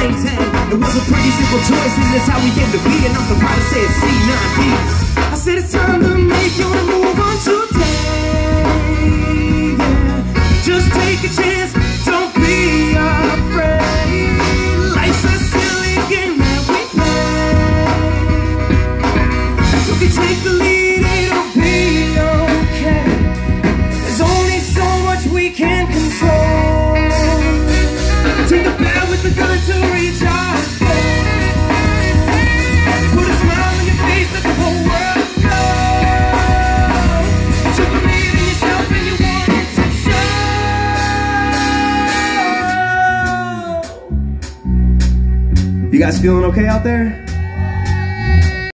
maintain. It was a pretty simple choice, and that's how we came to be. And I'm so proud to say it's C9B. I said it's time to make your move on today. Yeah. Just take a chance, don't be afraid. Life's a silly game that we play. You can take the lead, it'll be okay. There's only so much we can control. Take the bat with the gun to reach our goal. Put a smile on your face, let the whole world know. You believe in yourself and you want it to show. You guys feeling okay out there?